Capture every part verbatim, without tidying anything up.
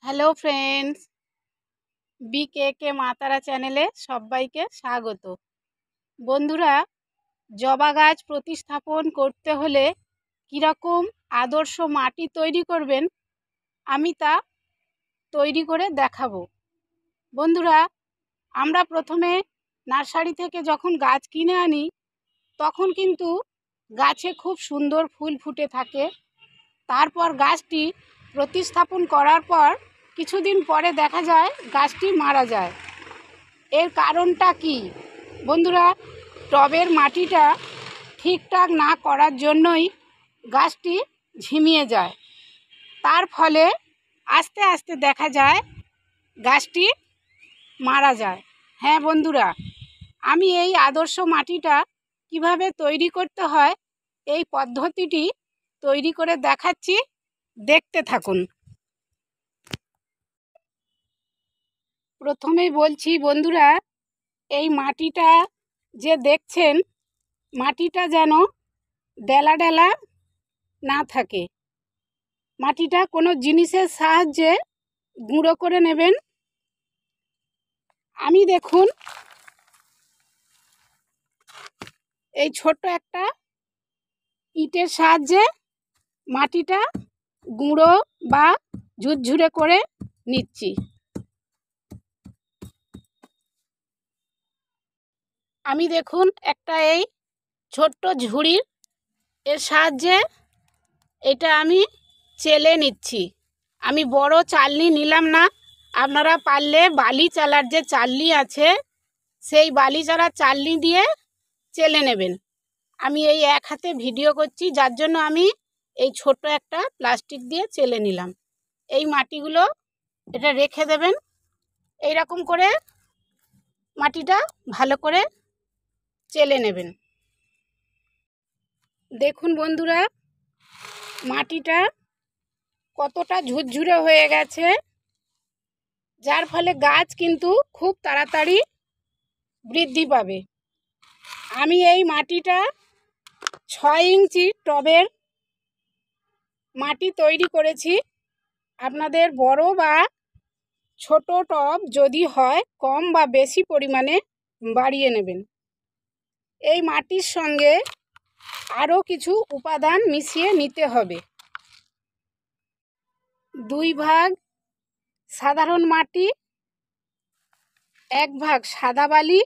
Hello friends, B K K Maa Tara চ্যানেলে সবাইকে স্বাগত। বন্ধুরা, জবা গাছ প্রতিস্থাপন করতে হলে কীরকম আদর্শ মাটি তৈরি করবেন আমি তা তৈরি করে দেখাবো। বন্ধুরা, আমরা প্রথমে নার্সারি থেকে যখন গাছ কিনে আনি তখন কিন্তু গাছে খুব সুন্দর ফুল ফুটে থাকে। তারপর গাছটি প্রতিস্থাপন করার পর কিছুদিন পরে দেখা যায় গাছটি মারা যায়। এর কারণটা কি? বন্ধুরা, টবের মাটিটা ঠিকঠাক না করার জন্যই গাছটি ঝিমিয়ে যায়। তার ফলে আস্তে আস্তে দেখা যায় গাছটি মারা যায়। হ্যাঁ বন্ধুরা, আমি এই আদর্শ মাটিটা কিভাবে তৈরি করতে হয় এই পদ্ধতিটি তৈরি করে দেখাচ্ছি, দেখতে থাকুন। প্রথমেই বলছি বন্ধুরা, এই মাটিটা যে দেখছেন, মাটিটা যেন ডেলা ডেলা না থাকে। মাটিটা কোনো জিনিসের সাহায্যে গুঁড়ো করে নেবেন। আমি দেখুন এই ছোট্ট একটা ইটের সাহায্যে মাটিটা গুঁড়ো বা ঝুরঝুরে করে নিচ্ছি। আমি দেখুন একটা এই ছোট্ট ঝুড়ির এর সাহায্যে এটা আমি চেলে নিচ্ছি। আমি বড় চালনি নিলাম না, আপনারা পারলে বালি চালার যে চালনি আছে সেই বালি চালার চালনি দিয়ে চেলে নেবেন। আমি এই এক হাতে ভিডিও করছি, যার জন্য আমি এই ছোট একটা প্লাস্টিক দিয়ে চেলে নিলাম। এই মাটিগুলো এটা রেখে দেবেন। এই রকম করে মাটিটা ভালো করে চেলে নেবেন। দেখুন বন্ধুরা, মাটিটা কতটা ঝুরঝুরে হয়ে গেছে, যার ফলে গাছ কিন্তু খুব তাড়াতাড়ি বৃদ্ধি পাবে। আমি এই মাটিটা ছয় ইঞ্চি টবের মাটি তৈরি করেছি। আপনাদের বড় বা ছোট টব যদি হয় কম বা বেশি পরিমাণে বাড়িয়ে নেবেন। এই মাটির সঙ্গে আরও কিছু উপাদান মিশিয়ে নিতে হবে। দুই ভাগ সাধারণ মাটি, এক ভাগ সাদা বালি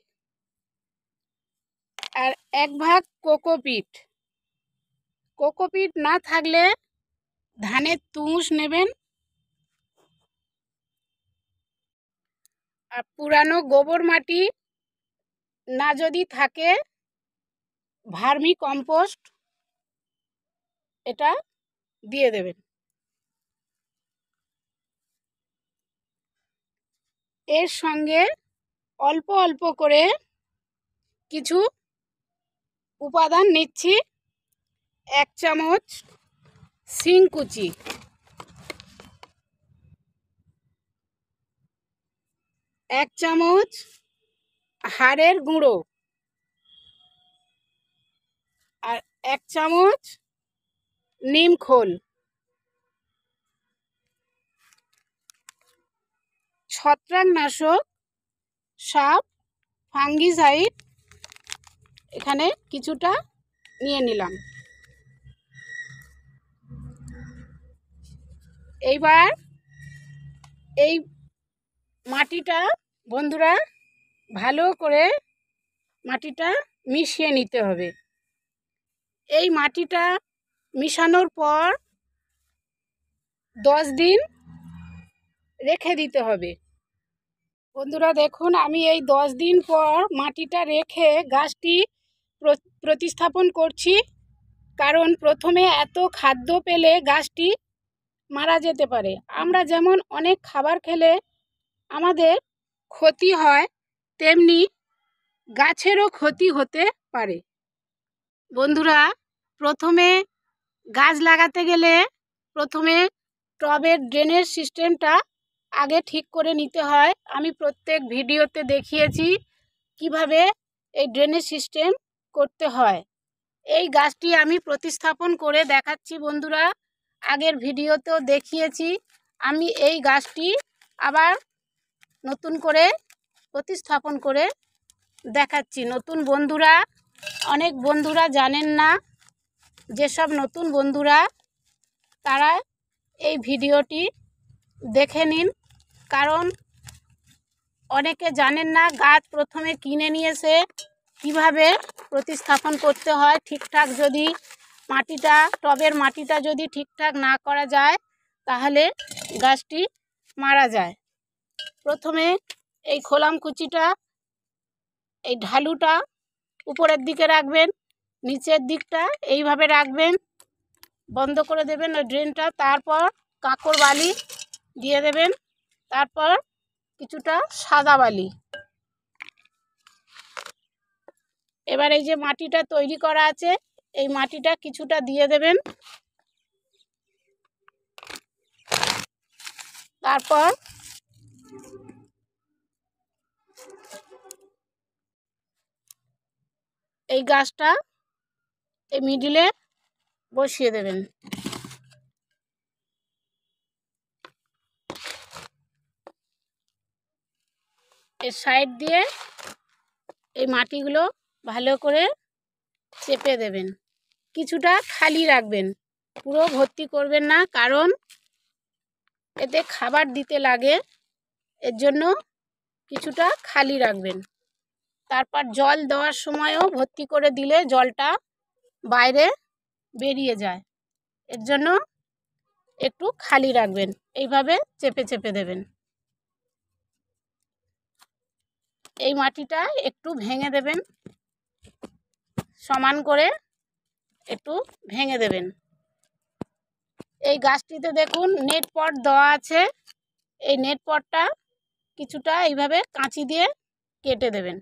আর এক ভাগ কোকোপিট। কোকোপিট না থাকলে ধানের তুষ নেবেন, আর পুরানো গোবর মাটি না যদি থাকে ভার্মি কম্পোস্ট এটা দিয়ে দেবেন। এর সঙ্গে অল্প অল্প করে কিছু উপাদান নিচ্ছি। এক চামচ শিংকুচি, এক চামচ হাড়ের গুঁড়ো, আর এক চামচ নিম খোল। ছত্রাকনাশক সাপ ফাঙ্গিসাইড এখানে কিছুটা নিয়ে নিলাম। এইবার এই মাটিটা বন্ধুরা ভালো করে মাটিটা মিশিয়ে নিতে হবে। এই মাটিটা মিশানোর পর দশ দিন রেখে দিতে হবে। বন্ধুরা দেখুন, আমি এই দশ দিন পর মাটিটা রেখে গাছটি প্রতিস্থাপন করছি। কারণ প্রথমে এত খাদ্য পেলে গাছটি মারা যেতে পারে। আমরা যেমন অনেক খাবার খেলে আমাদের ক্ষতি হয়, তেমনি গাছেরও ক্ষতি হতে পারে। বন্ধুরা, প্রথমে গাছ লাগাতে গেলে প্রথমে টবের ড্রেনেজ সিস্টেমটা আগে ঠিক করে নিতে হয়। আমি প্রত্যেক ভিডিওতে দেখিয়েছি কিভাবে এই ড্রেনেজ সিস্টেম করতে হয়। এই গাছটি আমি প্রতিস্থাপন করে দেখাচ্ছি বন্ধুরা, আগের ভিডিওতেও দেখিয়েছি। আমি এই গাছটি আবার নতুন করে প্রতিস্থাপন করে দেখাচ্ছি। নতুন বন্ধুরা, অনেক বন্ধুরা জানেন না, যেসব নতুন বন্ধুরা তারা এই ভিডিওটি দেখে নিন, কারণ অনেকে জানেন না গাছ প্রথমে কিনে নিয়ে এসে কীভাবে প্রতিস্থাপন করতে হয়। ঠিকঠাক যদি মাটিটা, টবের মাটিটা যদি ঠিকঠাক না করা যায় তাহলে গাছটি মারা যায়। প্রথমে এই খোলামকুচিটা, এই ঢালুটা উপরের দিকে রাখবেন, নিচের দিকটা এইভাবে রাখবেন, বন্ধ করে দেবেন ওই ড্রেনটা। তারপর কাঁকর বালি দিয়ে দেবেন, তারপর কিছুটা সাদা বালি। এবার এই যে মাটিটা তৈরি করা আছে, এই মাটিটা কিছুটা দিয়ে দেবেন। তারপর এই গাছটা এই মিডিলে বসিয়ে দেবেন। এর সাইড দিয়ে এই মাটিগুলো ভালো করে চেপে দেবেন। কিছুটা খালি রাখবেন, পুরো ভর্তি করবেন না, কারণ এতে খাবার দিতে লাগে, এর জন্য কিছুটা খালি রাখবেন। তারপর জল দেওয়ার সময়ও ভর্তি করে দিলে জলটা বাইরে বেরিয়ে যায়, এর জন্য একটু খালি রাখবেন। এইভাবে চেপে চেপে দেবেন। এই মাটিটা একটু ভেঙে দেবেন, সমান করে একটু ভেঙে দেবেন। এই গাছটিতে দেখুন নেট পট দেওয়া আছে, এই নেট পটটা কিছুটা এইভাবে কাঁচি দিয়ে কেটে দেবেন।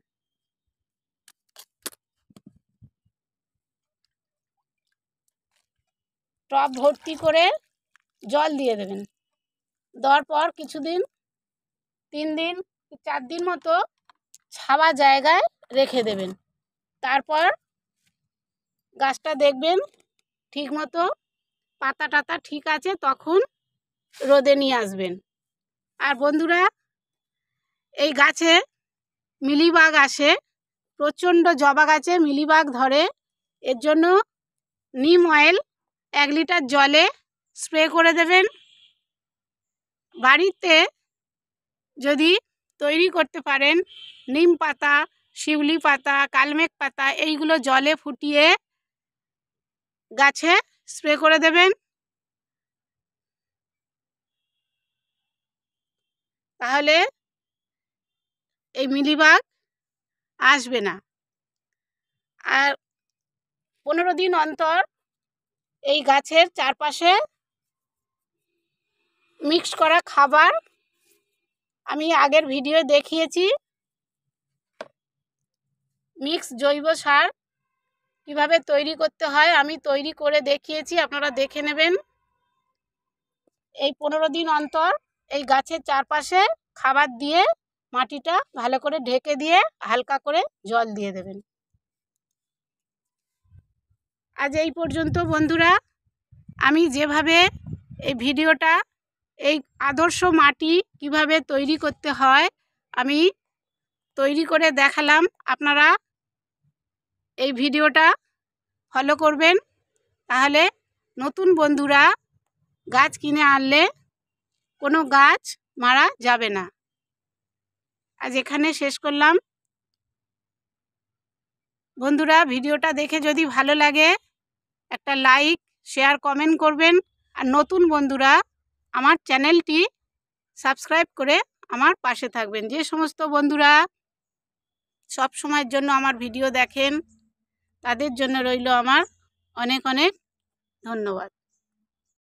টব ভর্তি করে জল দিয়ে দেবেন। দেওয়ার পর কিছুদিন, তিন দিন চার দিন মতো ছাওয়া জায়গায় রেখে দেবেন। তারপর গাছটা দেখবেন ঠিক মতো পাতা টাতা ঠিক আছে, তখন রোদে নিয়ে আসবেন। আর বন্ধুরা, এই গাছে মিলিবাগ আসে, প্রচণ্ড জবা গাছে মিলিবাগ ধরে, এর জন্য নিম অয়েল এক লিটার জলে স্প্রে করে দেবেন। বাড়িতে যদি তৈরি করতে পারেন, নিম পাতা, শিউলি পাতা, কালমেঘ পাতা এইগুলো জলে ফুটিয়ে গাছে স্প্রে করে দেবেন, তাহলে এই মিলিবাগ আসবে না। আর পনেরো দিন অন্তর এই গাছের চারপাশে মিক্স করা খাবার আমি আগের ভিডিও দেখিয়েছি। মিক্স জৈব সার কিভাবে তৈরি করতে হয় আমি তৈরি করে দেখিয়েছি, আপনারা দেখে নেবেন। এই পনেরো দিন অন্তর এই গাছের চারপাশে খাবার দিয়ে মাটিটা ভালো করে ঢেকে দিয়ে হালকা করে জল দিয়ে দেবেন। আজ এই পর্যন্ত বন্ধুরা। আমি যেভাবে এই ভিডিওটা, এই আদর্শ মাটি কিভাবে তৈরি করতে হয় আমি তৈরি করে দেখালাম, আপনারা এই ভিডিওটা ফলো করবেন, তাহলে নতুন বন্ধুরা গাছ কিনে আনলে কোনো গাছ মারা যাবে না। আজ এখানে শেষ করলাম। বন্ধুরা, ভিডিওটা দেখে যদি ভালো লাগে একটা লাইক, শেয়ার, কমেন্ট করবেন। আর নতুন বন্ধুরা আমার চ্যানেলটি সাবস্ক্রাইব করে আমার পাশে থাকবেন। যে সমস্ত বন্ধুরা সব সময়ের জন্য আমার ভিডিও দেখেন, তাদের জন্য রইল আমার অনেক অনেক ধন্যবাদ।